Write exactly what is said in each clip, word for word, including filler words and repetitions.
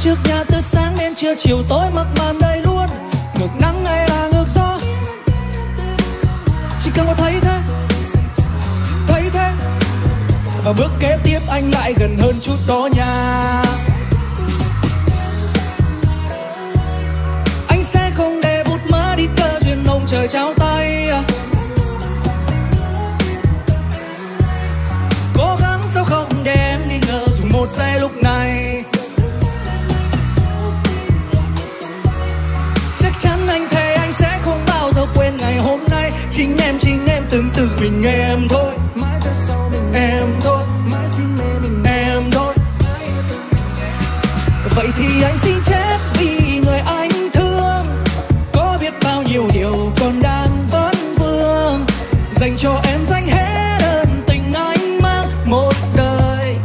trước nhà từ sáng đến trưa chiều tối mặc màn đây luôn. Ngược nắng hay là ngược gió, chỉ cần có thấy thế, thấy thế. Và bước kế tiếp anh lại gần hơn chút đó nha. Anh sẽ không để bút mơ đi cơ duyên ông trời trao tay. Cố gắng sao không để em nghi ngờ dù một giây lúc này. Chắc chắn anh thề anh sẽ không bao giờ quên ngày hôm nay. Chính em, chính em từng từ mình em thôi. Mãi tới sau mình em thôi. Mãi xin mê mình em thôi. Vậy thì anh xin chết vì người anh thương. Có biết bao nhiêu điều còn đang vấn vương. Dành cho em dành hết ơn tình anh mang một đời.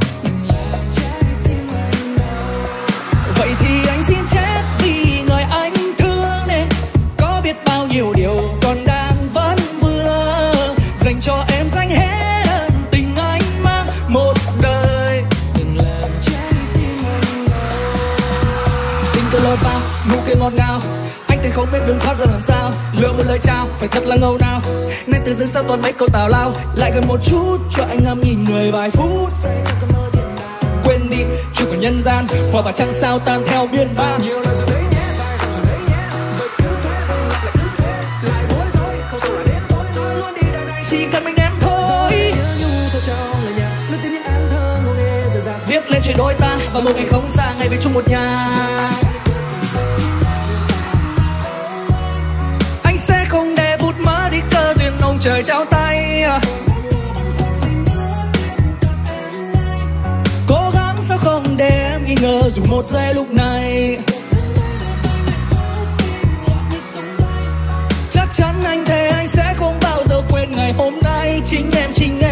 Vậy thì anh xin chết vì người anh thương này. Có biết bao nhiêu điều còn đang vấn vương. Dành cho em dành hết ơn tình anh mang một đời. Đừng làm trái tim anh đau. Tình tôi lọt vào, nụ cười ngọt ngào. Anh thấy không biết đường thoát ra làm sao. Lựa một lời chào, phải thật là ngầu nào. Nên từ dưng sao toàn mấy câu tào lao. Lại gần một chút, cho anh ngắm nhìn người vài phút. Quên đi, chuyện của nhân gian. Hoa và trăng sao tan theo biên ban. Nhiều lời rồi đấy nhé, sai rồi đấy nhé. Rồi cứ thế, vòng lặp lại cứ thế. Lại bối rối, không sao là đến tối. Nói luôn đi đời này, chỉ cần mình em thôi. Giờ nhớ nhung sao trong lời nhạc. Luôn tin những em thơ ngô nghê dở dàng. Viết lên chuyện đôi ta, và một ngày không xa, ngày về chung một nhà. Anh sẽ không để bút mơ đi cơ duyên ông trời trao tay. Cố gắng sao không để em nghi ngờ dù một giây lúc này. Chắc chắn anh thề anh sẽ không bao giờ quên ngày hôm nay. Chính em, chính em